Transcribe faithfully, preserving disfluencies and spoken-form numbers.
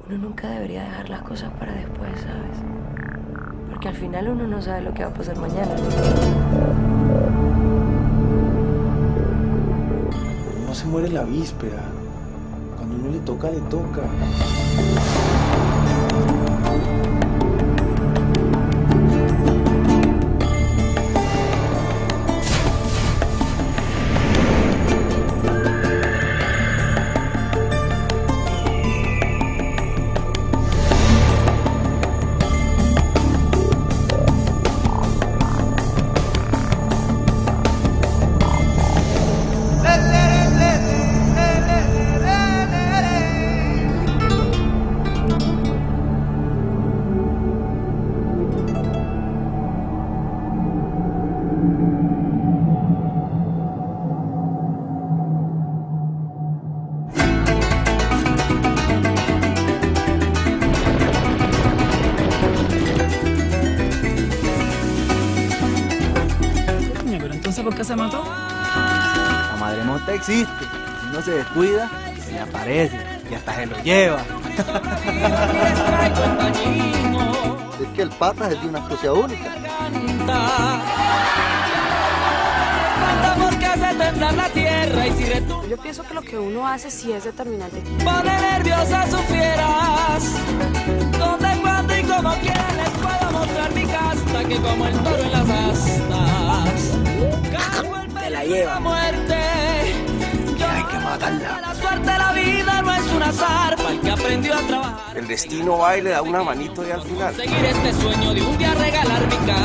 Uno nunca debería dejar las cosas para después, ¿sabes? Porque al final uno no sabe lo que va a pasar mañana. No se muere la víspera. Cuando uno le toca, le toca. ¿Por qué se mató? La madre monta existe. Si uno se descuida, se le aparece y hasta se lo lleva. Es que el Patas es de una astucia única. Yo pienso que lo que uno hace sí es determinante. Pone nerviosas sus fieras. Donde, cuando y como quieran les puedo mostrar mi casta, que como el toro en las astas. Te la lleva. Muerte. Que hay que matarla. La suerte de la vida no es un azar para el que aprendió a trabajar. El destino va y le da una manito y al final. Seguir este sueño de un día regalar mi casa.